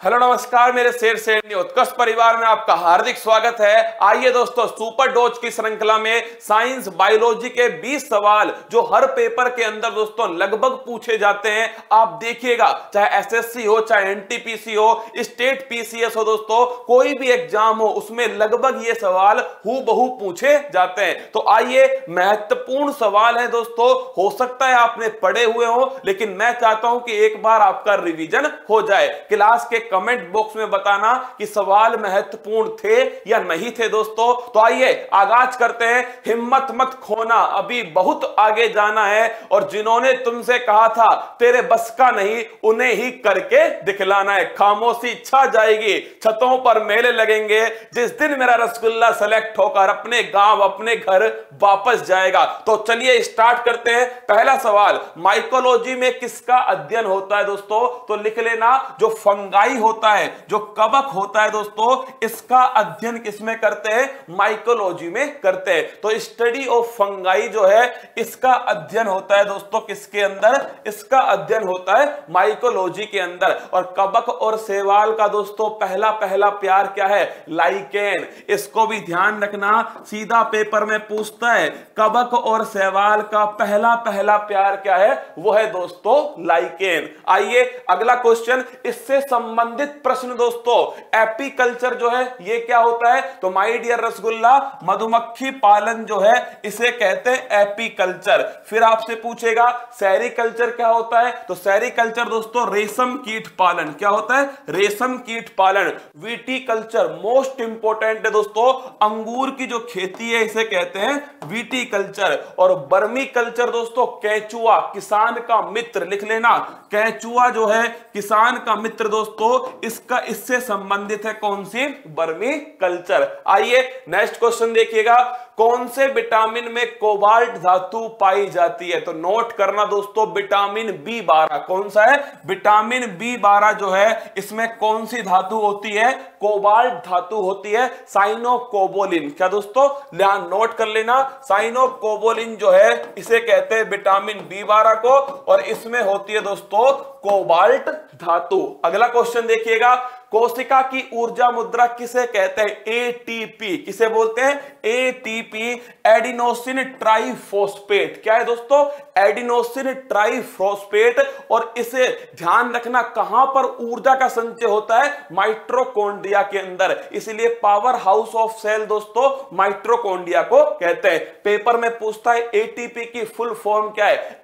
Hello नमस्कार मेरे शेर शेरनी उत्कर्ष परिवार में आपका हार्दिक स्वागत है। आइए दोस्तों, सुपर डोज की श्रृंखला में साइंस बायोलॉजी के 20 सवाल जो हर पेपर के अंदर दोस्तों लगभग पूछे जाते हैं। आप देखिएगा, चाहे एसएससी हो, चाहे एनटीपीसी हो, स्टेट पीसीएस हो, दोस्तों कोई भी एग्जाम हो उसमें लगभग ये सवाल हूबहू पूछे जाते हैं। तो आइए, महत्वपूर्ण सवाल है दोस्तों। हो सकता है आपने पढ़े हुए हो, लेकिन मैं चाहता हूं कि एक बार आपका रिवीजन हो जाए। क्लास के कमेंट बॉक्स में बताना कि सवाल महत्वपूर्ण थे या नहीं थे दोस्तों। तो आइए आगाज करते हैं। हिम्मत मत खोना, अभी बहुत आगे जाना है, और जिन्होंने तुमसे कहा था तेरे बस का नहीं, उन्हें ही करके दिखलाना है। खामोशी छा जाएगी, छतों पर मेले लगेंगे, जिस दिन मेरा रसगुल्ला सेलेक्ट होकर अपने गांव अपने घर वापस जाएगा। तो चलिए स्टार्ट करते हैं। पहला सवाल, माइकोलॉजी में किसका अध्ययन होता है दोस्तों? तो लिख लेना, जो फंगाई होता है, जो कवक होता है दोस्तों, इसका अध्ययन किसमें करते हैं? माइकोलॉजी में करते हैं। तो स्टडी ऑफ फंगाई जो है, इसका अध्ययन होता है दोस्तों किसके अंदर? इसका अध्ययन होता है माइकोलॉजी के अंदर। और कवक और शैवाल का दोस्तों पहला पहला प्यार क्या है? लाइकेन। इसको भी ध्यान रखना, सीधा पेपर में पूछता है कवक और शैवाल का पहला पहला प्यार क्या है? वो है दोस्तों लाइकेन। आइए अगला क्वेश्चन, इससे संबंधित प्रश्न दोस्तों। एपीकल्चर जो है ये क्या होता है? तो माय डियर रसगुल्ला, मधुमक्खी पालन जो है इसे कहते हैं एपीकल्चर। फिर आपसे पूछेगा सेरीकल्चर क्या होता है? तो सेरीकल्चर दोस्तों रेशम कीट पालन। क्या होता है? रेशम कीट पालन। विटीकल्चर मोस्ट इंपोर्टेंट है दोस्तों, अंगूर की जो खेती है इसे कहते हैं विटीकल्चर। और बर्मी कल्चर दोस्तों, केंचुआ किसान का मित्र। लिख लेना, केंचुआ जो है किसान का मित्र दोस्तों, इससे संबंधित है कौन सी? बर्मी कल्चर। आइए नेक्स्ट क्वेश्चन देखिएगा, कौन से विटामिन में कोबाल्ट धातु पाई जाती है? तो नोट करना दोस्तों, विटामिन बी12। कौन सा है? विटामिन बी12 जो है, इसमें कौन सी धातु होती है? कोबाल्ट धातु होती है, साइनोकोबोलिन। क्या दोस्तों? ध्यान नोट कर लेना, साइनोकोबोलिन जो है इसे कहते हैं विटामिन बी12 को, और इसमें होती है दोस्तों कोबाल्ट धातु। अगला क्वेश्चन देखिएगा, कोशिका की ऊर्जा मुद्रा किसे कहते हैं? एटीपी। किसे बोलते हैं? ATP, adenosine triphosphate. क्या है दोस्तों? Adenosine triphosphate. और इसे ध्यान रखना, कहां पर ऊर्जा का संचय होता है? माइटोकॉन्ड्रिया के अंदर। इसलिए पावर हाउस ऑफ सेल दोस्तों माइटोकॉन्ड्रिया को कहते हैं। पेपर में पूछता है एटीपी की फुल फॉर्म क्या है?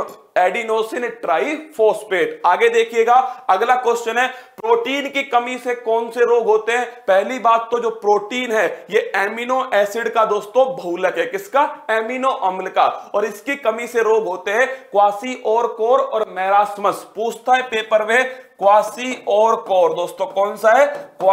Adenosine triphosphate. आगे देखिएगा, अगला क्वेश्चन है, प्रोटीन की कमी से कौन से रोग होते हैं? पहली बात तो जो प्रोटीन है ये एमिनो एसिड का दोस्तों बहुलक है। किसका? एमिनो अम्ल का। और इसकी कमी से रोग होते हैं क्वासिओरकोर और मैरास्मस। पूछता है पेपर में क्वासिओरकोर दोस्तों, कौन सा है?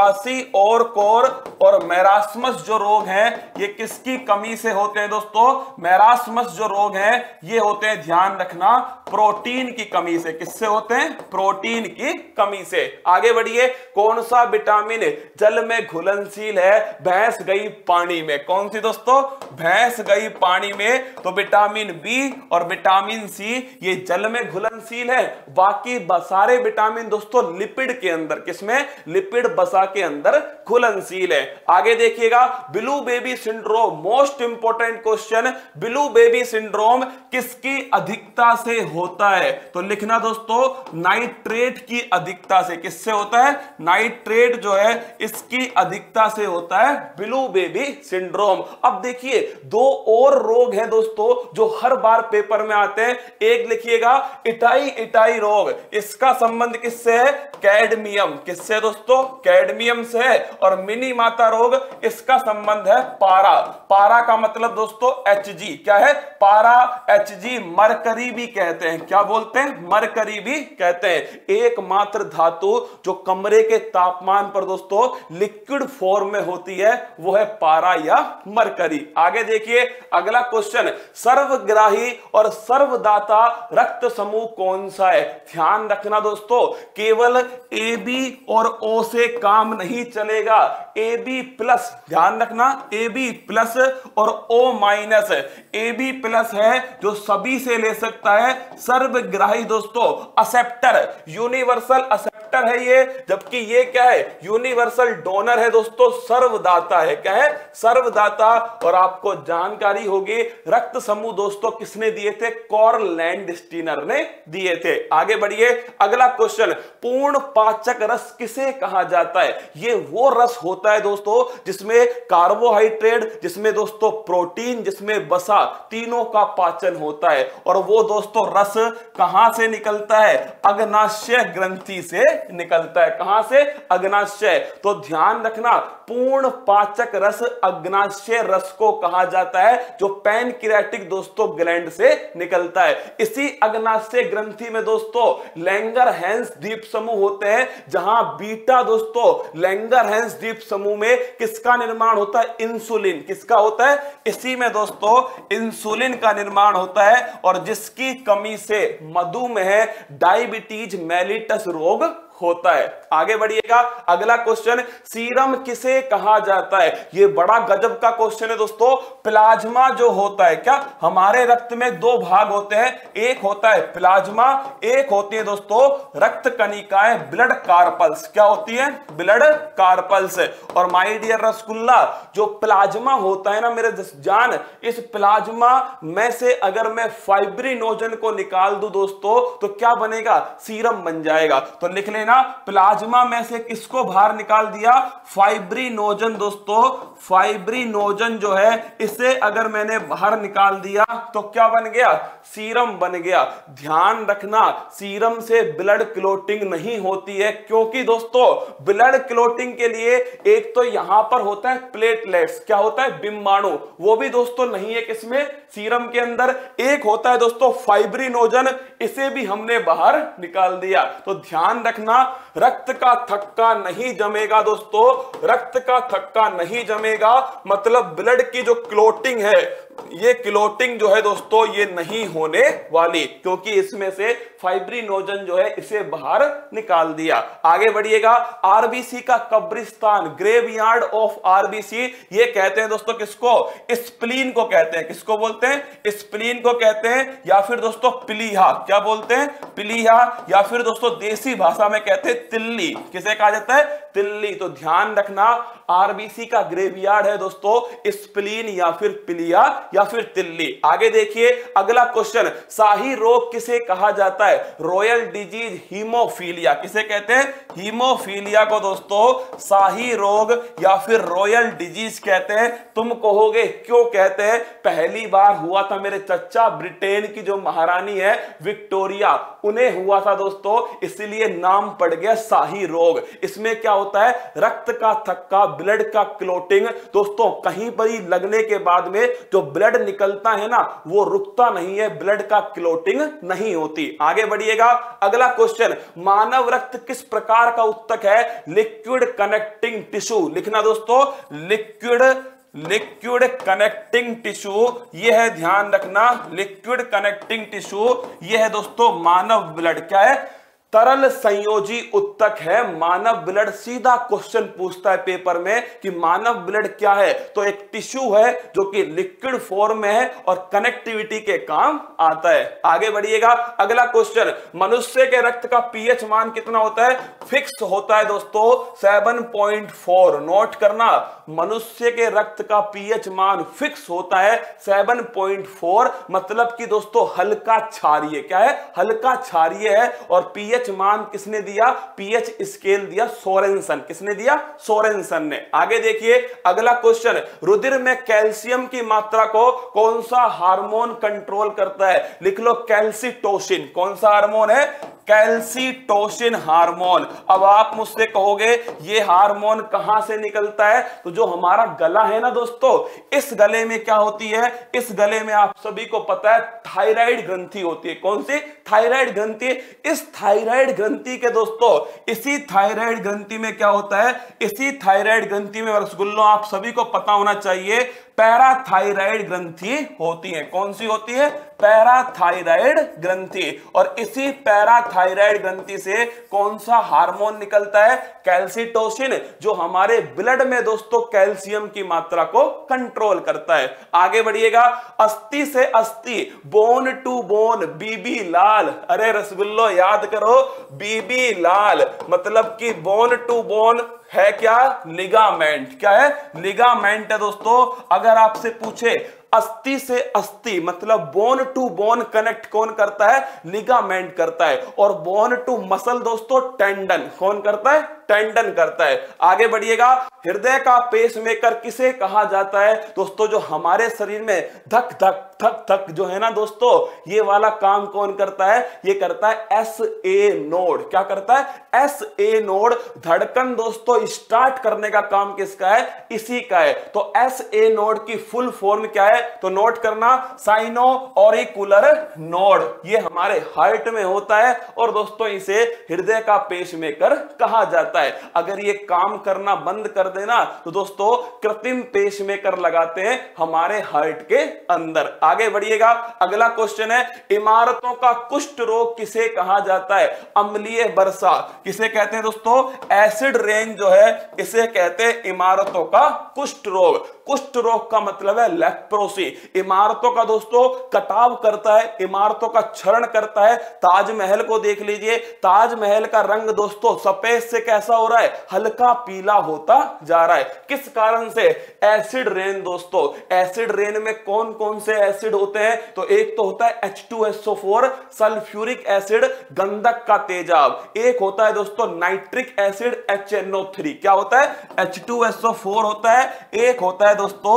क्वासिओरकोर और मैरास्मस जो रोग हैं ये किसकी कमी से होते हैं दोस्तों? मैरास्मस जो रोग हैं ये होते हैं, ध्यान रखना, प्रोटीन की कमी से। किससे होते हैं? प्रोटीन की कमी से। आगे बढ़िए, कौन सा विटामिन जल में घुलनशील है? भैंस गई पानी में। कौन सी दोस्तों? भैंस गई पानी में। तो विटामिन बी और विटामिन सी ये जल में घुलनशील है। बाकी सारे विटामिन दोस्तों लिपिड के अंदर, किसमें? लिपिड बसा के अंदर घुलनशील है। आगे देखिएगा, blue baby syndrome, most important question, blue baby syndrome किसकी अधिकता से होता है? तो लिखना दोस्तों, नाइट्रेट की अधिकता से। किससे होता है? नाइट्रेट जो है इसकी अधिकता से होता है ब्लू बेबी सिंड्रोम। अब देखिए, दो और रोग हैं दोस्तों जो हर बार पेपर में आते हैं। एक लिखिएगा इटाई रोग, इसका संबंध किससे है? कैडमियम। किससे दोस्तों? कैडमियम से है। और मिनी माता रोग, इसका संबंध है पारा। पारा का मतलब दोस्तों Hg। क्या है? पारा Hg, मरकरी भी कहते हैं। क्या बोलते हैं? मरकरी भी कहते हैं। एकमात्र धातु जो कमरे के तापमान पर दोस्तों लिक्विड फॉर्म में होती है वो है पारा या मरकरी। आगे देखिए अगला क्वेश्चन, सर्वग्राही और सर्वदाता रक्त समूह कौन सा है? ध्यान रखना दोस्तों, केवल AB और O से काम नहीं चलेगा। AB प्लस, ध्यान रखना, AB प्लस और O माइनस। AB प्लस है जो सभी से ले सकता है। सर्वग्राही दोस्तों एक्सेप्टर, यूनिवर्सल एक्सेप्टर कंडक्टर है ये, जबकि ये क्या है, यूनिवर्सल डोनर है दोस्तों, सर्वदाता है। क्या है, सर्वदाता। और आपको जानकारी होगी रक्त समूह दोस्तों किसने दिए थे, कार्ल लैंडस्टीनर ने दिए थे। आगे बढ़िए, अगला क्वेश्चन, पूर्ण पाचक रस किसे कहा जाता है? ये वो रस होता है दोस्तों जिसमें कार्बोहाइड्रेट, जिसमें दोस्तों प्रोटीन, जिसमें वसा, तीनों का पाचन होता है। और वो दोस्तों रस कहां से निकलता है, अग्नाशय ग्रंथि से निकलता है। कहां से, अग्नाशय। तो ध्यान रखना, पूर्ण पाचक रस अग्नाशय रस को कहा जाता है, जो पैनक्रियाटिक दोस्तों ग्लैंड से निकलता है। इसी अग्नाशय ग्रंथि में दोस्तों लैंगरहैंस द्वीप समूह होते हैं, जहां बीटा दोस्तों लैंगरहैंस द्वीप समूह में किसका निर्माण होता है, इंसुलिन। किसका होता है, इसी में दोस्तों इंसुलिन का निर्माण होता है, और जिसकी कमी से मधुमेह, डायबिटीज मेलिटस रोग होता है। आगे बढ़िएगा, अगला क्वेश्चन, सीरम किसे कहा जाता है? ये बड़ा गजब का क्वेश्चन है दोस्तों। प्लाज्मा जो होता है, क्या हमारे रक्त में दो भाग होते हैं, एक होता है प्लाज्मा, एक होती है दोस्तों रक्त कणिकाएं, ब्लड कार्पल्स। क्या होती है, ब्लड कार्पल्स। और माय डियर रसगुल्ला, जो प्लाज्मा होता है ना मेरे जान, इस प्लाज्मा में से अगर मैं फाइब्रिनोजन को निकाल दूं दोस्तों, तो क्या बनेगा, सीरम बन जाएगा। तो लिख लेना, प्लाज्मा में से किसको बाहर निकाल दिया, फाइब्रिनोजन दोस्तों। फाइब्रिनोजन जो है, इसे अगर मैंने बाहर निकाल दिया तो क्या बन गया, सीरम बन गया। ध्यान रखना, सीरम से ब्लड क्लोटिंग नहीं होती है, क्योंकि दोस्तों ब्लड क्लोटिंग के लिए एक तो यहां पर होता है प्लेटलेट्स, क्या होता है, बिंबाणु, वो भी दोस्तों नहीं है किसमें, सीरम के अंदर। एक होता है दोस्तों फाइब्रिनोजन, इसे भी हमने बाहर निकाल दिया। तो ध्यान रखना, रक्त का थक्का नहीं जमेगा दोस्तों, रक्त का थक्का नहीं जमेगा, मतलब ब्लड की जो क्लोटिंग है, ये क्लोटिंग जो है दोस्तों ये नहीं होने वाली, क्योंकि इसमें से फाइब्रिनोजन जो है इसे बाहर निकाल दिया। आगे बढ़िएगा, आरबीसी का कब्रिस्तान, ग्रेवयार्ड ऑफ आरबीसी, ये कहते हैं दोस्तों किसको, स्प्लीन को कहते हैं। किसको बोलते हैं, स्प्लीन को कहते हैं, या फिर दोस्तों प्लीहा। क्या बोलते हैं, प्लीहा, या फिर दोस्तों देसी भाषा में कहते हैं तिल्ली। किसे कहा जाता है, तिल्ली। तो ध्यान रखना, आरबीसी का ग्रेवयार्ड है दोस्तों स्प्लीन, या फिर प्लीहा, या फिर तिल्ली। आगे देखिए, अगला क्वेश्चन, शाही रोग किसे कहा जाता है, रॉयल डिजीज हीमोफीलिया। किसे कहते हैं, हीमोफीलिया को दोस्तों शाही रोग या फिर रॉयल डिजीज कहते हैं। तुम कहोगे क्यों कहते हैं, पहली बार हुआ था मेरे चच्चा, ब्रिटेन की जो महारानी है विक्टोरिया, उन्हें हुआ था दोस्तों, इसलिए नाम पड़ गया शाही रोग। इसमें क्या होता है, रक्त का थक्का, ब्लड का क्लोटिंग दोस्तों, कहीं पर ही लगने के बाद में जो ब्लड निकलता है ना, वो रुकता नहीं है, ब्लड का क्लोटिंग नहीं होती। आगे बढ़िएगा, अगला क्वेश्चन, मानव रक्त किस प्रकार का उत्तक है, लिक्विड कनेक्टिंग टिश्यू। लिखना दोस्तों, लिक्विड कनेक्टिंग टिश्यू, यह है, ध्यान रखना, लिक्विड कनेक्टिंग टिश्यू, यह है दोस्तों मानव ब्लड। क्या है, तरल संयोजी उत्तक है मानव ब्लड। सीधा क्वेश्चन पूछता है पेपर में कि मानव ब्लड क्या है, तो एक टिश्यू है जो कि लिक्विड फॉर्म में है और कनेक्टिविटी के काम आता है। आगे बढ़िएगा, अगला क्वेश्चन, मनुष्य के रक्त का पीएच मान कितना होता है, फिक्स होता है दोस्तों 7.4। नोट करना, मनुष्य के रक्त का पीएच मान फिक्स होता है 7.4, मतलब कि दोस्तों हल्का क्षारीय। क्या है, हल्का क्षारीय है। और पीएच मान किसने दिया, पीएच स्केल दिया सोरेनसन। किसने दिया, सोरेनसन ने। आगे देखिए, अगला क्वेश्चन, रुधिर में कैल्शियम की मात्रा को कौन सा हार्मोन कंट्रोल करता है, लिख लो कैल्सिटोसिन। कौन सा हार्मोन है, कैल्सिटोसिन हार्मोन। अब आप मुझसे कहोगे ये हार्मोन कहां से निकलता है, तो जो हमारा गला है ना दोस्तों, इस गले में क्या होती है, इस गले में आप सभी को पता है थायराइड ग्रंथि होती है। कौन सी, थायराइड ग्रंथि। इस थायराइड ग्रंथि के दोस्तों, इसी थायराइड ग्रंथि में क्या होता है, इसी थायराइड ग्रंथि में रसगुल्लों आप सभी को पता होना चाहिए, पैराथायराइड ग्रंथि होती है। कौन सी होती है? पैराथायराइड ग्रंथि। और इसी पैराथायराइड ग्रंथि से कौन सा हार्मोन निकलता है? कैल्सिटोसिन, जो हमारे ब्लड में दोस्तों कैल्शियम की मात्रा को कंट्रोल करता है। आगे बढ़िएगा, अस्थि से अस्थि, बोन टू बोन, बीबी लाल। अरे रसगुल्लो याद करो, बीबी लाल मतलब कि बोन टू बोन है क्या? लिगामेंट। क्या है? लिगामेंट है दोस्तों। अगर आपसे पूछे अस्थि से अस्थि मतलब बोन टू बोन कनेक्ट कौन करता है? लिगामेंट करता है। और बोन टू मसल दोस्तों टेंडन कौन करता है? टेंडन करता है। आगे बढ़िएगा, हृदय का पेसमेकर किसे कहा जाता है? दोस्तों जो हमारे शरीर में धक धक धक धक जो है ना दोस्तों, ये वाला काम कौन करता है? ये करता है SA नोड। क्या करता है? SA node. धड़कन दोस्तों स्टार्ट करने का काम किसका है? इसी का है। तो SA नोड की फुल फॉर्म क्या है? तो नोट करना, साइनो ऑरिकुलर नोड। ये हमारे हार्ट में होता है और दोस्तों इसे हृदय का पेसमेकर कहा जाता है। अगर ये काम करना बंद कर देना तो दोस्तों कृत्रिम पेसमेकर लगाते हैं हमारे हार्ट के अंदर। आगे बढ़िएगा, अगला क्वेश्चन है, इमारतों का कुष्ठ रोग किसे कहा जाता है? अम्लीय वर्षा किसे कहते हैं दोस्तों? एसिड रेन जो है इसे कहते हैं इमारतों का कुष्ठ रोग। कुष्ठ रोग का मतलब है लेप्रोसी। इमारतों का दोस्तों कटाव करता है, इमारतों का क्षरण करता है। ताजमहल को देख लीजिए, ताजमहल का रंग दोस्तों सफेद से कैसा हो रहा है? हल्का पीला होता जा रहा है। किस कारण से? एसिड रेन दोस्तों। एसिड रेन में कौन कौन से एसिड होते हैं? तो एक तो होता है H2SO4 सल्फ्यूरिक एसिड, गंधक का तेजाब। एक होता है दोस्तों नाइट्रिक एसिड HNO3। क्या होता है? H2SO4 होता है, एक होता है दोस्तों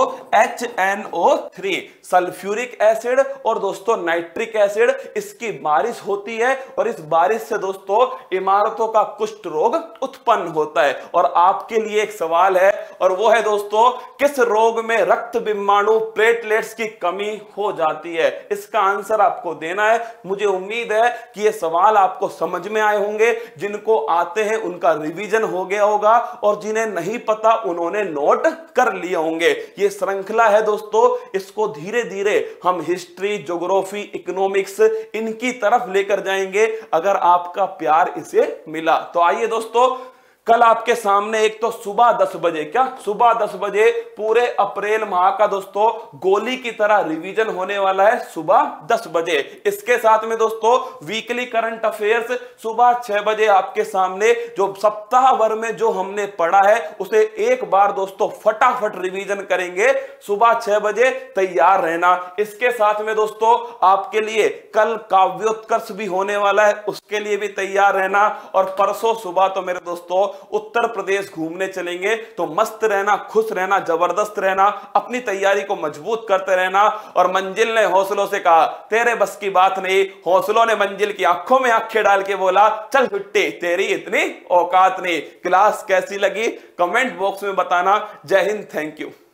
HNO3 सल्फ्यूरिक एसिड और दोस्तों नाइट्रिक एसिड। इसकी बारिश होती है और इस बारिश से दोस्तों इमारतों का कुष्ठ रोग उत्पन्न होता है। और आपके लिए एक सवाल है और वो है दोस्तों, किस रोग में रक्त बिम्बाणु प्लेटलेट्स की कमी हो जाती है? इसका आंसर आपको देना है। मुझे उम्मीद है कि ये सवाल आपको समझ में आए होंगे। जिनको आते हैं उनका रिवीजन हो गया होगा और जिन्हें नहीं पता उन्होंने नोट कर लिए होंगे। ये श्रृंखला है दोस्तों, इसको धीरे धीरे हम हिस्ट्री, ज्योग्राफी, इकोनॉमिक्स इनकी तरफ लेकर जाएंगे अगर आपका प्यार इसे मिला तो। आइए दोस्तों, कल आपके सामने एक तो सुबह 10 बजे, क्या सुबह 10 बजे पूरे अप्रैल माह का दोस्तों गोली की तरह रिवीजन होने वाला है सुबह 10 बजे। इसके साथ में दोस्तों वीकली करंट अफेयर्स सुबह 6 बजे आपके सामने, जो सप्ताह भर में जो हमने पढ़ा है उसे एक बार दोस्तों फटाफट रिवीजन करेंगे सुबह 6 बजे। तैयार रहना। इसके साथ में दोस्तों आपके लिए कल काव्योत्कर्ष भी होने वाला है, उसके लिए भी तैयार रहना। और परसों सुबह तो मेरे दोस्तों उत्तर प्रदेश घूमने चलेंगे, तो मस्त रहना, खुश रहना, जबरदस्त रहना, अपनी तैयारी को मजबूत करते रहना। और मंजिल ने हौसलों से कहा तेरे बस की बात नहीं, हौसलों ने मंजिल की आंखों में आंखें डाल के बोला चल छुट्टी, तेरी इतनी औकात नहीं। क्लास कैसी लगी कमेंट बॉक्स में बताना। जय हिंद, थैंक यू।